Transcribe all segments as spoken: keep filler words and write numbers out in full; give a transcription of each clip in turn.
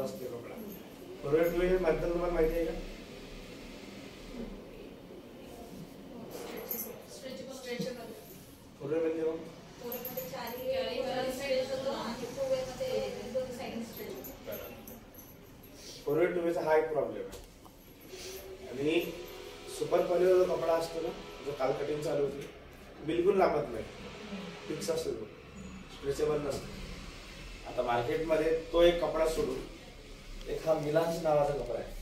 असते कपडा. पूर्वे टू वे मधलं तुम्हाला माहिती आहे का? पूर्वे म्हणजे मग पूर्वे टू वेचा हा एक प्रॉब्लेम आहे. आणि सुपर पॉलीवर जो कपडा असतो ना, जो काल कटिंग चालू होती, बिलकुल लांबत नाही, फिक्स असतो, तो स्ट्रेचेबल नसतो. आता मार्केटमध्ये तो एक कपडा सोडून एक हा मिलान्स नावाचा कपडा आहे.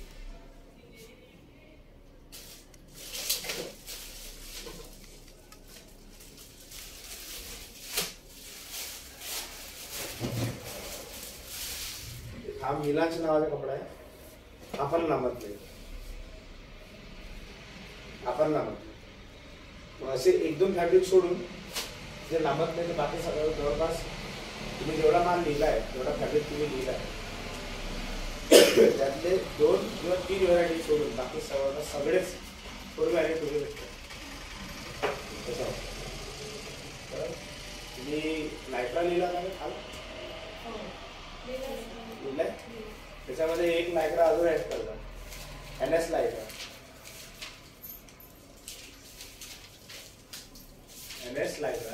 हा मिलान्स नावाचा कपडा आहे. आपण लांबत नाही, आपण लांबत नाही. असे एक दोन फॅब्रिक सोडून जे लांबत नाही, बाकी सगळं जवळपास तुम्ही जेवढा माल लिहिलाय, जेवढा फॅब्रिक तुम्ही लिहिलाय, त्यातले दोन किंवा तीन व्हरायटी सोडून बाकी सगळं सगळेच पूर्वी आणि पूर्वी भेटतात. तुम्ही लायक्रा लिहिला का काल? लिहिलाय. त्याच्यामध्ये एक लायक्रा अजून ऍड करता, N S Lycra. N S Lycra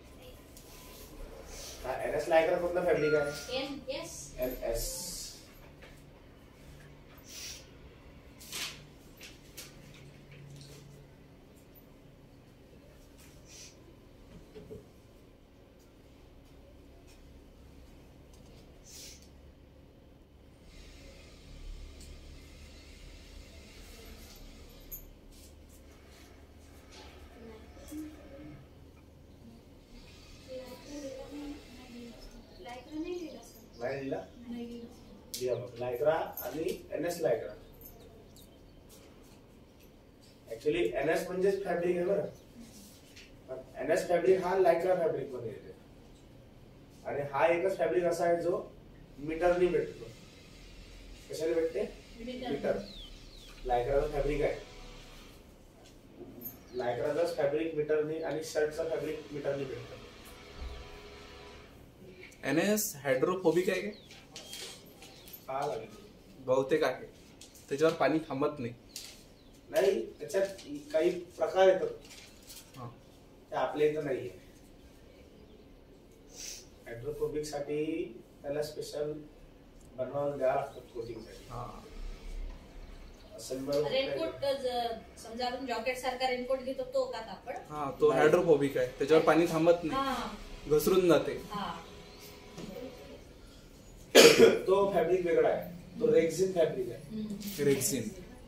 हा एन एस लायक्रा कुठला फॅब्रिक आहे? N S. एन एस नाही दिला. दिया बघ, लायक्रा आणि N S Lycra. Actually N S म्हणजेच फॅब्रिक आहे बरं. एन एस फॅब्रिक हा लायक्रा फॅब्रिक मध्ये येते. आणि हा एकच फॅब्रिक असा आहे जो मीटरनी भेटतो. कशाने भेटते? मीटर. लायक्राचा फॅब्रिक आहे. लायक्राचा फॅब्रिक मीटरनी आणि शर्टचा फॅब्रिक मीटरनी भेटतो. एन एस हायड्रोफोबिक आहे का? बहुतेक आहे. त्याच्यावर पाणी थांबत नाही. नाही, त्याच्यात काही प्रकार येतात, ते आपल्या इथं नाहीये. हायड्रोफोबिक साठी त्याला स्पेशल बनवायला द्यावं लागतं कोटिंगसाठी. रेनकोट समजा आपण जॉकेट सारखा रेनकोट घेतो तो का कापड? हा, तो हायड्रोफोबिक आहे. त्याच्यावर पाणी थांबत नाही, घसरून जाते. तो फॅब्रिक वेगळा आहे. तो रेक्झिन फॅब्रिक आहे. रेक्झिन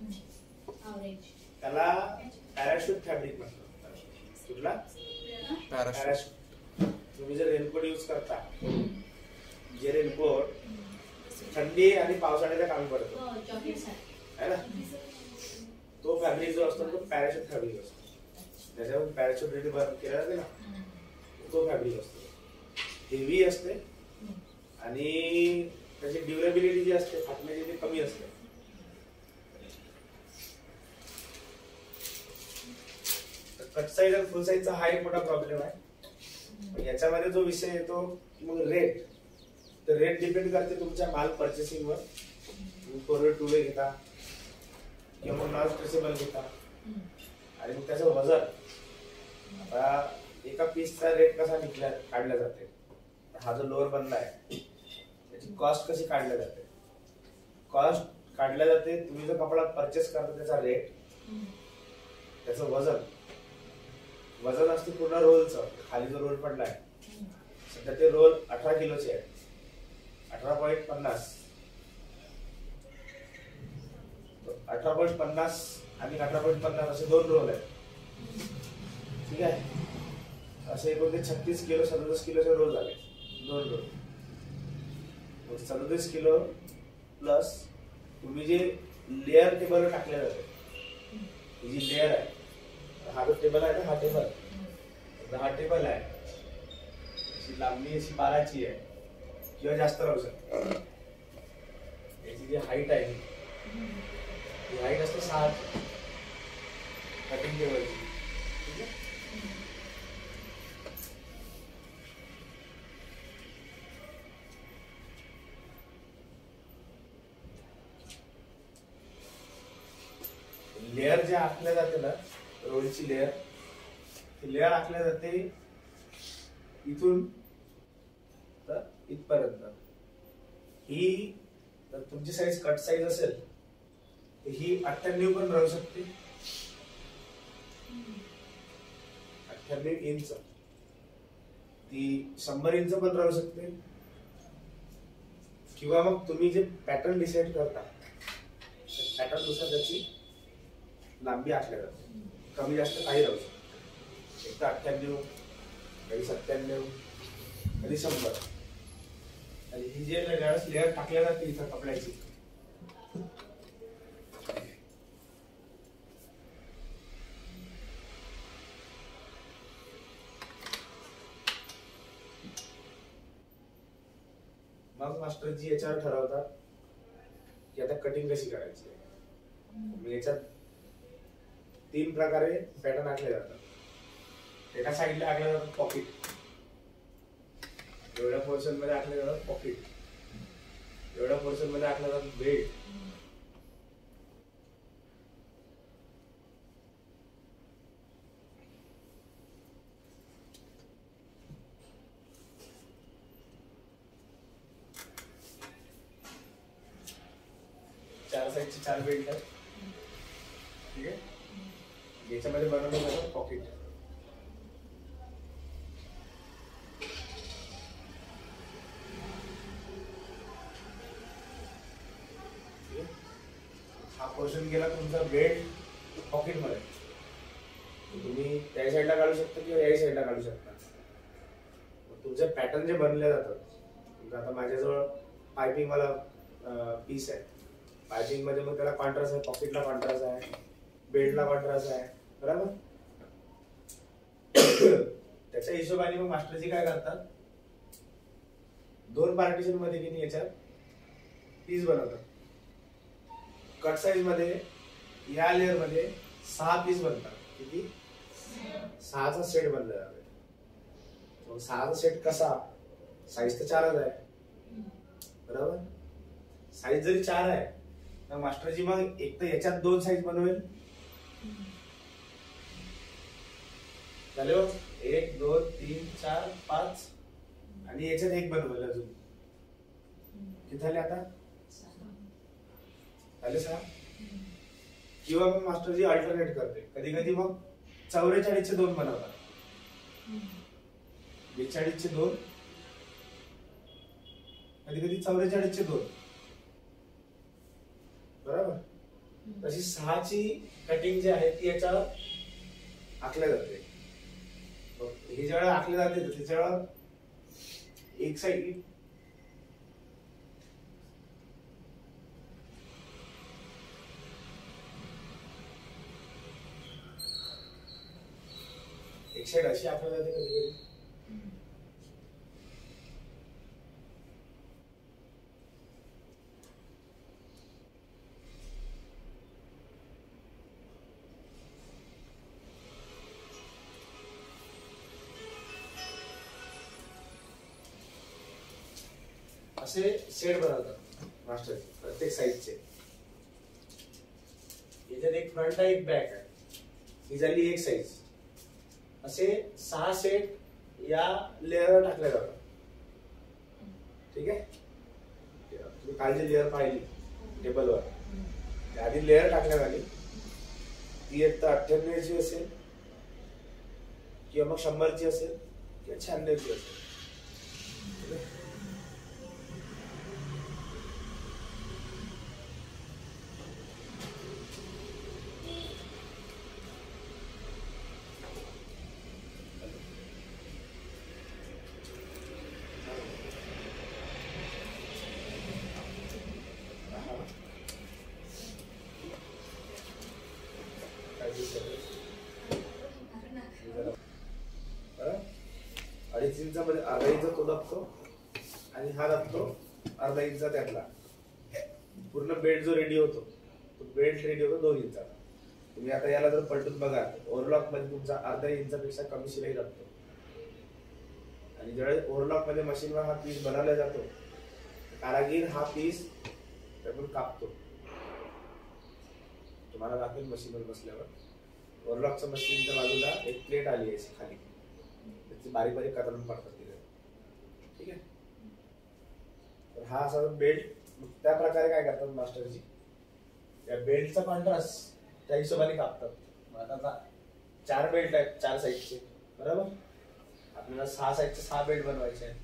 त्याला पॅराशूट फॅब्रिक म्हणतात. कुठला? पॅराशूट. तुम्ही जर रेनकोट यूज करता, जे रेनकोट थंडी आणि पावसाळ्याच्या कामी पडतो है ना, तो फॅब्रिक जो असतो तो पॅराशूट फॅब्रिक असतो. त्याच्यावर पॅराशूट रेडी बर्न केला जाते ना, तो फॅब्रिक असतो. हेवी असते आणि त्याची ड्युरेबिलिटी जी असते, फाटण्याची ती कमी असते. कट साईज आणि फुल साईजचा हा एक मोठा प्रॉब्लेम आहे. याच्यामध्ये जो विषय येतो मग रेट, तर रेट डिपेंड करते तुमच्या माल परचेसिंग वर. फोर टू वे घेता किंवा मग नॉन स्ट्रेचेबल घेता, आणि मग त्याचं वजन. आता एका पीसचा रेट कसा निघला काढला जाते, हा जो लोअर बनला आहे त्याची कॉस्ट कशी काढल्या जाते? कॉस्ट काढल्या जाते, तुम्ही जो कपडा परचेस करता त्याचा रेट, त्याचं वजन. वजन असते पूर्ण रोलचं. खाली जो रोल पडलाय सध्या ते रोल अठरा किलोचे आहे, अठरा पॉईंट पन्नास. अठरा पॉईंट पन्नास आणि अठरा पॉईंट पन्नास असे दोन रोल आहेत. ठीक आहे, असे एकूण ते छत्तीस किलो सदतीस किलोचे रोल झाले, दोन रोल. सदतीस किलो प्लस तुम्ही जे लेअर टेबल टाकले जाते, ही जी लेअर आहे, हा जो टेबल आहे ना, हा टेबल हा टेबल आहे, अशी लांबी अशी बाराची आहे किंवा जास्त राहू शकते. याची जी हाईट आहे ही हाईट असते सहा कटिंग टेबलची. ठीक आहे, लेअर जे आखल्या जाते ना, रोलची लेअर, ती लेअर आखल्या जाते इथून तर इथपर्यंत. ही जर तुमची साईज कट साईज असेल तर ही अठ्ठ्याण्णव पण राहू शकते, अठ्ठ्याण्णव इंच. ती शंभर इंच पण राहू शकते. किंवा मग तुम्ही जे पॅटर्न डिसाईड करता पॅटर्न नुसार त्याची लांबी आखल्या जाते. कमी जास्त काही राहू शकते. एक तर अठ्ठ्याण्णव, कधी सत्त्याण्णव, कधी शंभर. आणि ही जे लेअर टाकल्या जाते इथं कपड्याची, मग मास्टरजी याच्यावर ठरवतात की आता कटिंग कशी करायची. मग याच्यात तीन प्रकारे पॅटर्न आखले जातात. एका साईडला आखले जातात पॉकेट, एवढ्या पोर्शन मध्ये आखले जातात पॉकेट, एवढ्या पोर्शन मध्ये आखले जातात बेल्ट, चार साईडचे चार बेल्ट आहेत. ठीक आहे. याच्यामध्ये बनवलं जातं पॉकेट. हा पोर्शन गेला तुमचा बेल्ट पॉकेट मध्ये. तुम्ही त्या साईडला काढू शकता किंवा या साईडला काढू शकता. तुमचे पॅटर्न जे बनले जातात, आता माझ्याजवळ पायपिंग वाला पीस आहे. पायपिंग मध्ये मग त्याला कॉन्ट्रास्ट आहे, पॉकेटला कॉन्ट्रास्ट आहे, बेल्टला कॉन्ट्रास्ट आहे, बरोबर. त्याच्या हिशोबाने मग मास्टरजी काय करतात, दोन पार्टिशन मध्ये की याच्यात पीस बनवतात. कट साइज मध्ये या लेअर मध्ये सहा पीस बनतात. किती? सहाचा सेट बनला जातो. मग सहाचा सेट कसा, साईज तर चारच आहे, बरोबर. साईज जरी चार आहे तर मास्टरजी मग एक तर याच्यात दोन साईज बनवेल. झाले हो, एक दोन तीन चार पाच, आणि याच्यात एक बनवेल अजून. किती झाले आता? झाले सहा. किंवा मग मास्टरजी अल्टरनेट करते. कधी कधी मग चौवेचाळीस चे दोन बनवतात, बेचाळीस चे दोन, कधी कधी चौवेचाळीस चे दोन, बरोबर. तशी सहाची कटिंग जी आहे ती याच्यावर आखल्या जाते. हे ज्यावेळेला आखले जाते त्याच्यावर एक साईड एक साईड अशी आखल्या जाते कधी कधी. असे शेड बनवतात मास्टर प्रत्येक साईजचे. याच्यात एक फ्रंट आहे, एक बॅक आहे. ही झाली एक साईज. असे सहा सेट या लेअरवर टाकले जातात. ठीक आहे. तुम्ही काल जी लेअर पाहिली टेबलवर, आधी लेअर टाकण्यात आली. ती एक तर अठ्ठ्याण्णव ची असेल किंवा मग शंभर ची असेल किंवा शहाण्णव ची असेल. अडीच इंचामध्ये अर्धा इंच तो दाबतो आणि हा दाबतो अर्धा इंच त्यातला. पूर्ण बेल्ट जो रेडी होतो तो बेल्ट रेडी होतो दोन इंचा. तुम्ही आता याला जर पलटून बघा, ओव्हरलॉक मध्ये तुमचा अर्धा इंचापेक्षा कमी शिलाई दाबतो. आणि ज्यावेळेस ओव्हरलॉक मध्ये मशीनवर हा पीस बनवला जातो, कारागीर हा पीस त्यातून कापतो. तुम्हाला दाखवेल मशीनवर बसल्यावर। ओव्हरलॉकच्या मशीनच्या बाजूला एक प्लेट आली आहे खाली, त्याची बारीक बारीक कतरण पडतात तिथे, ठीक आहे। तर हा असा बेल्ट, त्या प्रकारे काय करतात मास्टरजी, या बेल्टचा कॉन्ट्रास्ट त्या हिशोबाने कापतात। आता चार बेल्ट आहेत चार साईडचे, बरोबर, आपल्याला सहा साईडचे सहा बेल्ट बनवायचे आहेत।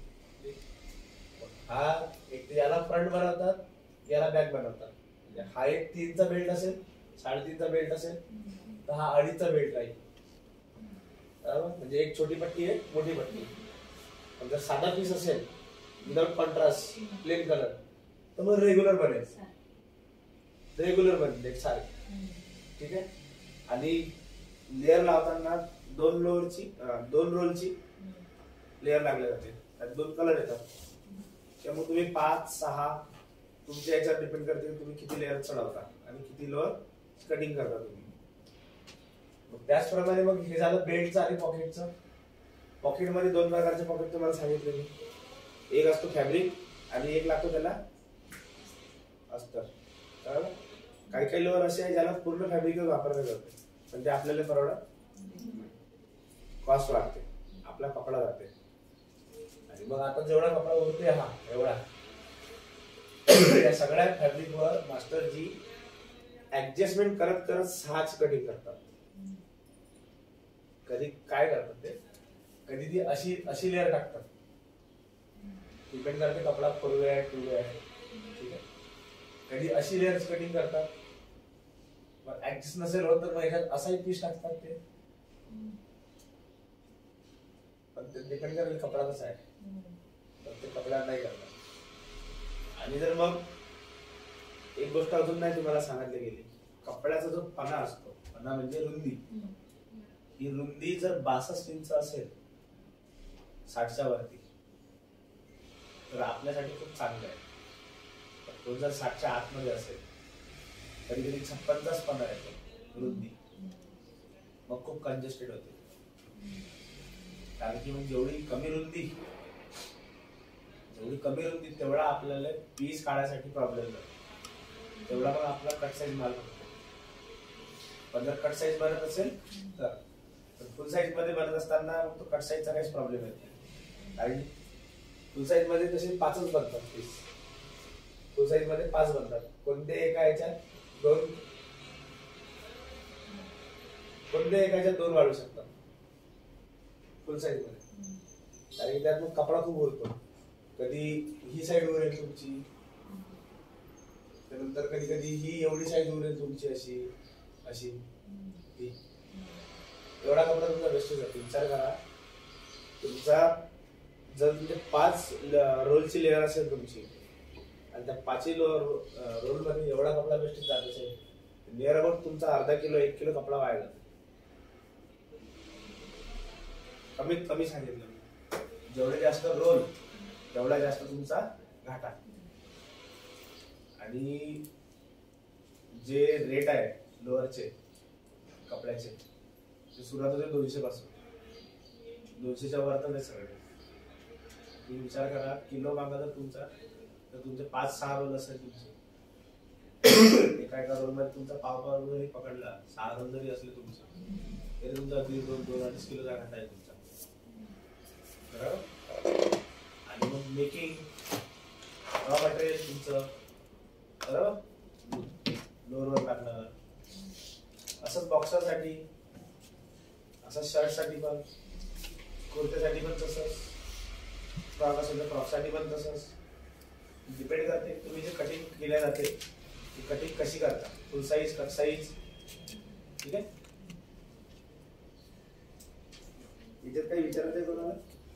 हा एक याला फ्रंट बनवतात, याला बॅक बनवतात, म्हणजे हा एक तीनचा बेल्ट असेल, साडेतीनचा बेल्ट असेल, तर हा अडीचचा बेल्ट राहील, बरोबर, म्हणजे एक छोटी पट्टी आहे मोठी पट्टी। पण जर साधा पीस असेल विदाउट कॉन्ट्रास्ट प्लेन कलर तर मग रेग्युलर बनेल, रेग्युलर बनेल एक सारखी, ठीक आहे। आणि लेअर लावताना दोन लोअरची दोन रोलची लेअर लागले जाते, त्यात दोन कलर येतात, त्यामुळे तुम्ही पाच सहा तुमच्या याच्यावर डिपेंड करते की तुम्ही किती लेअर चढवता आणि किती लोअर कटिंग करता तुम्ही। त्याचप्रमाणे मग हे झालं बेल्टचं आणि पॉकेटचं। पॉकेटमध्ये दोन प्रकारचे पॉकेट तुम्हाला सांगितले मी, एक असतो फॅब्रिक आणि एक लागतो त्याला अस्तर, बरोबर। काही काही लोअर असे आहे ज्याला पूर्ण फॅब्रिकच वापरले जाते, पण ते आपल्याला परवडत, कॉस्ट वाढते, आपला कपडा जाते। आणि मग आता जेवढा कपडा उरतोय हा एवढा, या सगळ्या फॅब्रिकवर मास्टरजी ऍडजस्टमेंट करत करत सहाच कटिंग करतात। कधी काय करतात ते, कधी ती अशी अशी लेअर टाकतात, डिपेंड करते कपडा फोर वे आहे टू वे आहे, ठीक आहे। कधी अशी लेअर कटिंग करतात, मग ऍडजस्ट नसेल होत तर मग एखाद असाही पीस टाकतात ते, पण ते डिपेंड करेल कपडा कसा आहे, तर ते कपडा नाही करतात। आणि जर मग एक गोष्ट अजून नाही तुम्हाला सांगितली गेली, कपड्याचा जो पणा असतो, पणा म्हणजे रुंदी, ही रुंदी जर बासष्ट इंच असेल साठच्या वरती तर आपल्यासाठी खूप चांगलं आहे, तो जर साठच्या आतमध्ये असेल कधी कधी छप्पनचाच पणा येतो रुंदी, मग खूप कंजेस्टेड होते, कारण की मग जेवढी कमी रुंदी जेवढी कमी रुंदी तेवढा आपल्याला पीस काढायसाठी प्रॉब्लेम जातो, तेवढा मग आपला कट साईज माल होतो। पण जर कट साईज बनत असेल तर फुल साईज मध्ये बनत असताना तो कट साईजचा काहीच प्रॉब्लेम येत नाही, कारण फुल साईज मध्ये तसे पाचच बनतात पीस, फुल साईज मध्ये पाच बनतात, कोणते एका याच्यात दोन कोणते एका याच्यात दोन वाढू शकतात फुल साईज मध्ये, कारण त्यात मग कपडा खूप उरतो, कधी ही साईड उरेल तुमची, त्यानंतर कधी कधी ही एवढी साईड उरेल तुमची, अशी अशी एवढा कपडा तुमचा वेस्ट जातो। विचार करा, तुमचा जर तुमचे पाच रोलची लेअर असेल तुमची आणि त्या पाचही रोल मध्ये एवढा कपडा वेस्ट जात असेल, नियर अबाउट तुमचा अर्धा किलो एक किलो कपडा वाया जातो, कमीत कमी सांगितलं। जेवढे जास्त रोल तेवढा जास्त तुमचा घाटा। आणि जे रेट आहे लोअरचे कपड्याचे ते सुरुवात होते दोनशे पासून, दोनशेच्या वर तर नाही सगळे। तुम्ही विचार करा, किलो मागा जर तुमचा तर तुमचे पाच सहा रोल असेल तुमचे, एका एका रोल मध्ये तुमचा पाव पाव जरी पकडला, सहा रोल जरी असले तुमचे तरी तुमचा दीड दोन दोन अडीच किलोचा घाटा आहे तुमचा, बरोबर। आणि मग मेकिंग रॉ मटेरियल तुमचं, बरोबर, लोअरवर टाकणार, असंच बॉक्सरसाठी, असं शर्टसाठी पण, कुर्त्यासाठी पण तसंच, फ्रॉक असेल तर फ्रॉकसाठी पण तसंच, डिपेंड करते तुम्ही जे कटिंग केल्या जाते ती कटिंग कशी करता, फुल साईज कट साईज, ठीक आहे। याच्यात काही विचारायचं आहे कोणाला?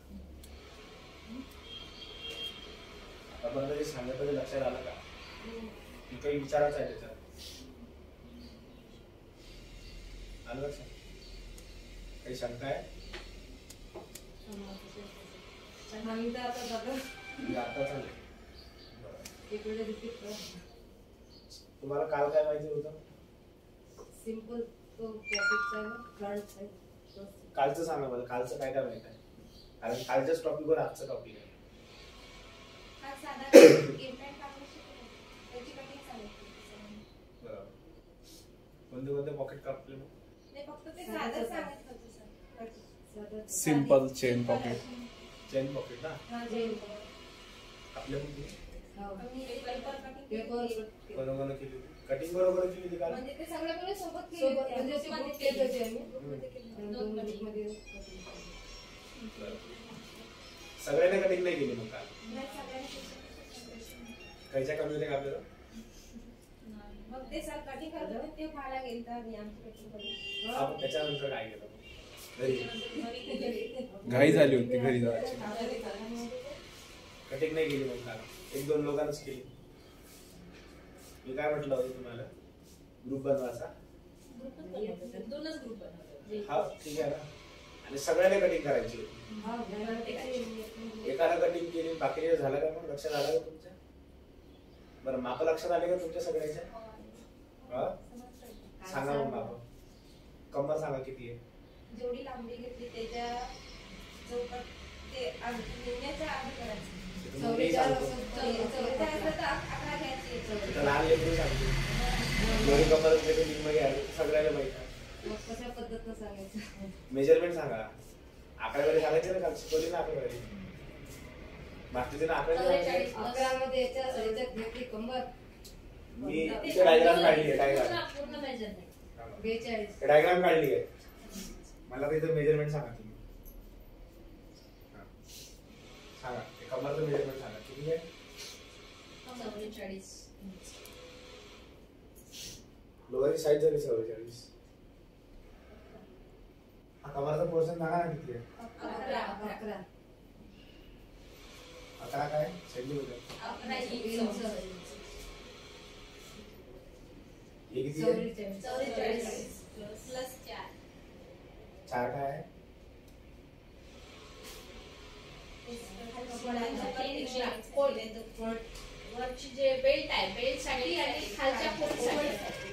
आपण जे सांगितलं ते लक्षात आलं का? काही विचारायचं आहे त्याच्यात? आलं लक्षात? काही शंका आहे? आता चालेल। तुम्हाला काल काय माहिती होतं? सिंपल तो टॉपिकचा आहे ना, फ्रंट साइड। कालचं सांगा मला, कालचं काय काय माहिती आहे? कारण कालच्याच टॉपिकवर आजचं टॉपिक आहे। कोणते कोणते पॉकेट कापले मग? नाही फक्त ते साधं सांगितलं होतं sir. Simple chain pocket. Chain pocket ना हा, चेन. आपल्या कुठे हो. आम्ही पेपर कटिंग पेपर केली. बरोबर केली कटिंग बरोबर केली होती का? म्हणजे ते सगळं बरोबर सोबत केली सोबत होती. म्हणजे ग्रुपमध्ये सोबत केली. केलं होते आम्ही. ग्रुपमध्ये केली. आणि दोन दोन मध्ये. मध्ये सगळ्यांनी कटिंग नाही केली मग काल? नाही, सगळ्यांनी केली. काहीच्या कमी होते का आपल्याला? मग ते सर कटिंग करत होते ते पाहायला गेलता आणि आमची कटिंग करून. आपण त्याच्यानंतर काय केलं मग? घरी घरी गेले. घाई झाली होती घरी जायची. कटिंग नाही केली मग काल? एक दोन लोकांनाच केली. मी काय म्हटलं होतं तुम्हाला ग्रुप बनवायचा? ग्रुपच बनवतो. दोनच ग्रुप बनवतो. हा ठीक आहे ना. आणि सगळ्यांनी कटिंग करायची होती. हा, घरात एकानं कटिंग केली बाकीचे झालं का मग लक्षात आलं का तुमच्या? बरं माप लक्षात आले का तुमच्या सगळ्याच्या? हा? सांगा मग माप. कंबर सांगा किती आहे? जेवढी लांबी घेतली त्याच्या चौकट ते निम्म्याच्या आधी करायचं. तुम्ही चौवेचाळ सांगतो. असं चौवेचाळ असलं तर अकरा घ्यायची. तर लहान लेकरू सांगतो. दोन्ही कंबर असले की निम्म घ्यायला सगळ्याला माहिती आहे. मग कशा पद्धतीनं सांगायचं? मेजरमेंट सांगा. आकडेवारी सांगायची ना काल शिकवली ना आकडेवारी. मास्टरची ना आकडेवारी. चौवेचाळीस. अकरामध्ये याच्या याच्यात घेतली कंबर मी इथे डायग्राम काढली आहे डायग्राम. पूर्ण मेजरमेंट. बेचाळीस. डायग्राम काढली आहे. मला तिथं मेजरमेंट सांगा तुम्ही. हा. सांगा ते कमरचं मेजरमेंट सांगा किती आहे? चौवेचाळीस. लोअरची साईज झाली चव्वेचाळीस. हा कमरचा पोर्शन सांगा ना किती आहे? अकरा. अकरा. अकरा काय सेंटीमीटर? अकरा इंच. हे किती आहे? चौवेचाळीस. चौवेचाळीस प्लस चार. चार काय आहे? वरची जे बेल्ट आहे बेल्ट साठी आणि खालच्या फोल्ड साठी.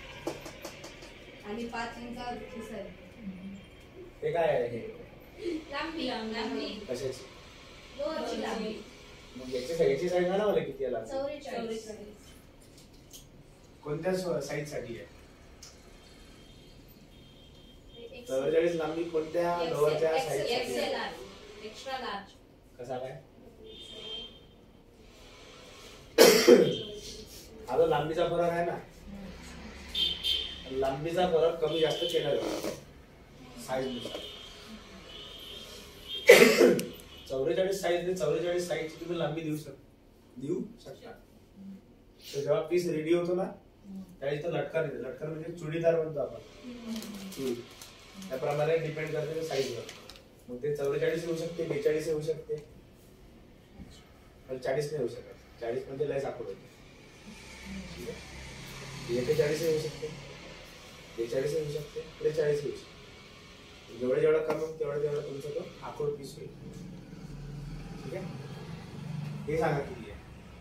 आणि पाच इंचा खिसा आहे. हे काय आहे हे? लांबी लांबी कशाची? लोअरची लांबी. मग याची साईजची साईज ना मला किती आहे लागली? चौवेचाळीस. कोणत्या साईज साठी आहे? एक्सेल. चव्वेचाळीस लांबी कोणत्या लोअरच्या एक्सेल साईज साठी एक्सेल आहे? लार्ज. Extra large. कसा काय? हा जो लांबीचा फरक आहे ना लांबीचा फरक कमी जास्त केला जातो साईज नुसार. चौवेचाळीस साईज चौवेचाळीस साईजची तुम्ही लांबी देऊ शकता देऊ शकता तर जेव्हा पीस रेडी होतो ना त्या इथं लटकन येते. लटकन म्हणजे चुडीदार म्हणतो आपण. चुडी त्याप्रमाणे डिपेंड करते साईजवर. मग ते चौवेचाळीस येऊ शकते बेचाळीस येऊ शकते पण चाळीस नाही येऊ शकत. चाळीस म्हणजे लय साखर होते. ठीक आहे एकेचाळीस येऊ शकते बेचाळीस येऊ शकते त्रेचाळीस येऊ शकते. जेवढं जेवढं कमी होईल तेवढं तेवढं तुमचा तो आखोड पीस होईल. ठीक आहे हे सांगा किती आहे?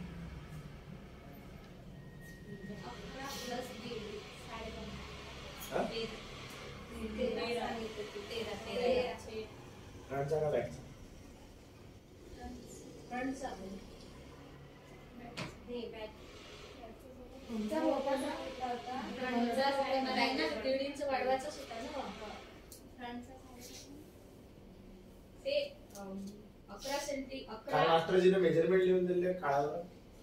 अकरा प्लस दीड हा? तेरा. तेरा सांगितलं. तेरा तेरा. फ्रंटचा का बॅकचा? फ्रंटचा. नाही बॅक. तुमचा मोठा सांगितला होता. फ्रंटचा मला आहे ना दीड इंच वाढवायचाच होता ना. फ्रंटचा ते अं, अकरा सेंटी काल अकरा. मास्टरजीने मेजरमेंट लिहून दिले काळावर.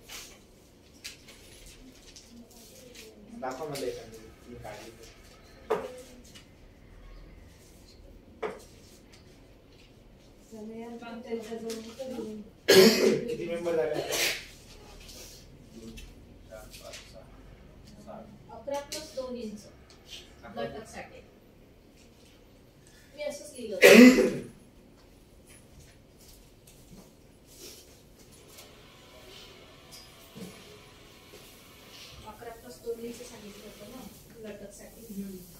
दाखवा मला एखादी तुम्ही काढली तर. सगळ्या त्यांच्या दोन किती मेंबर झाले? अकरा प्लस दोन इंच लटक साठी. मी असंच लिहिलं होतं. अकरा प्लस दोन इंच सांगितलं होतं ना लटक साठी.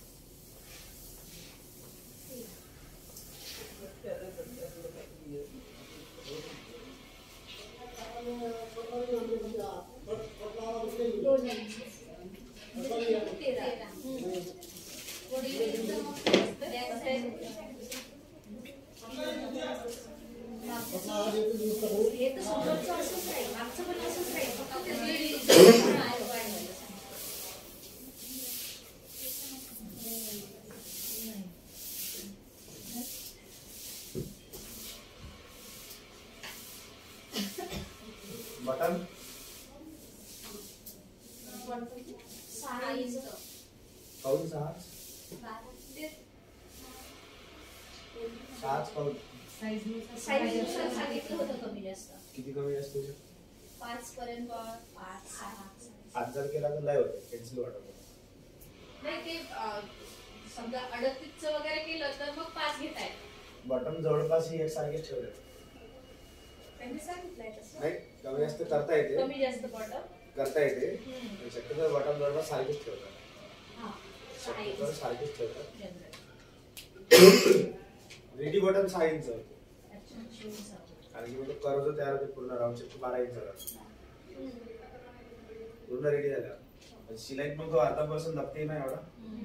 दोन इंच. तेरा. हम्म. थोडी एकदम back side. हे तर समोरचं असंच राहील मागचं पण असंच राहील फक्त ते दीड इंच वाढवायला सांगितलं. सहा इंच. काऊन सहा सहाच काऊन साईज नुसार साईजनुसार सांगितलं होतं कमी जास्त. किती कमी जास्त होऊ शकतं? पाच पर्यंत पाच सहा. हात जर केला तर लय होते पेन्सिल वाटत नाही ते अं, समजा अडतीसचं वगैरे केलं तर मग पाच घेताय. बटन जवळपास ही एक सारखेच ठेवले त्यांनी सांगितलंय तसं. नाही कमी जास्त करता येते कमी जास्त बॉटम. करता येते हम्म. शक्यतो बटन जवळपास सारखेच ठेवतात हा सहा शक्यतो इंच सारखेच ठेवतात जनरल. रेडी बटन सहा इंच अच्छा शिवून कारण की मग तो कर्व जो तयार होते पूर्ण राऊंड शेप बारा इंच पूर्ण रेडी झाला शिलाईत मग तो आतापासून दबते नाही एवढा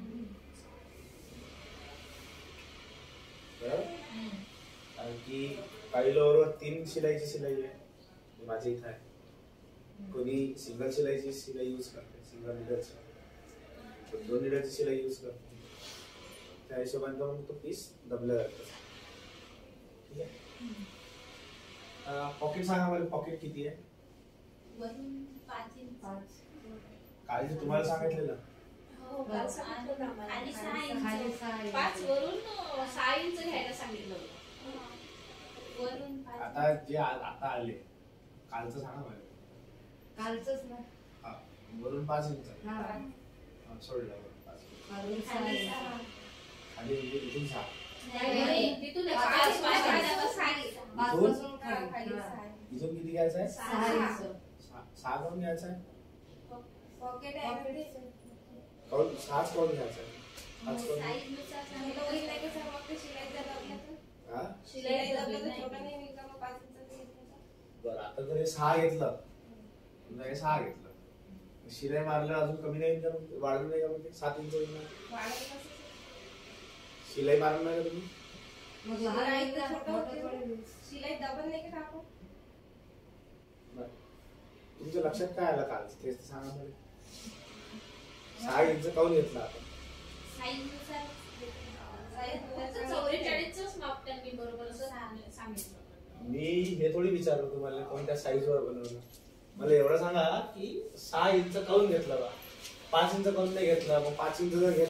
बरोबर? कारण की काही लोअरवर तीन शिलाईची शिलाई आहे माझ्या इथं आहे कोणी सिंगल शिलाईची शिलाई यूज करते सिंगल निडलची दोन निडलची शिलाई यूज करते त्या हिशोबाने तो मग तो पीस दबला जातो ठीक आहे पॉकेट सांगा मला पॉकेट किती आहे वरून पाच इंच. पाच काल जे तुम्हाला सांगितलेलं हो काल सांगितलं होतं आम्हाला. खाली सहा खाली इंच. सहा इंच. पाच वरून अं, सहा इंच घ्यायला सांगितलं होतं. वरून पाच. आता जे आ- आता आले कालचं सांगा मला कालचंच ना हा वरून पाच इंच हा हा, सोडलं वरून पाच खाली सहा खाली इंच. सहा. खाली म्हणजे इथून सहा नाही, नाही. तिथून एक पाच पाच पाच पाच पाच सहा इंच. पाच दोन? पासून हा, खाली खाली हा. सहा. इथून किती घ्यायचं आहे सहा इंच सहा सहा काऊन घ्यायचं आहे पॉकेट आहे ना ते. काऊन सहाच काऊन घ्यायचं आहे पाच काऊन साईजनुसार सांगितलं. वही नाही का सर, मग ते शिलाई जर लावलं तर? हा शिलाई शिलाई लावलं तर नाही. छोटं नाही होईल का? मग पाच इंचाचं घेतलं तर? बरं आता जर हे सहा घेतलं समजा हे सहा घेतलं शिलाई मारलं अजून कमी नाही होईल का मग? वाढलं नाही का मग ते सात इंच होईल ना वाढवलं कसं? शिलाई मारलं नाही का तुम्ही मग लहान शिलाई आहे तर का? छोटं मोठं होते. थोडी. शिलाई डबल नाही का टाकू? बरं. तुमच्या लक्षात काय आलं काल तेच तर सांगा मला सहा इंच काऊन घेतला आपण साईजनुसार फक्त साईज चौवेचाळीसचंच माप त्यांनी बरोबर असं सांग- सांगितलं होतं. मी हे थोडी विचारलं तुम्हाला कोणत्या साईज वर बनवलं मला एवढं सांगा की सहा इंच काऊन घेतला बा पाच इंच काऊन नाही घेतला मग पाच इंच जर घेतला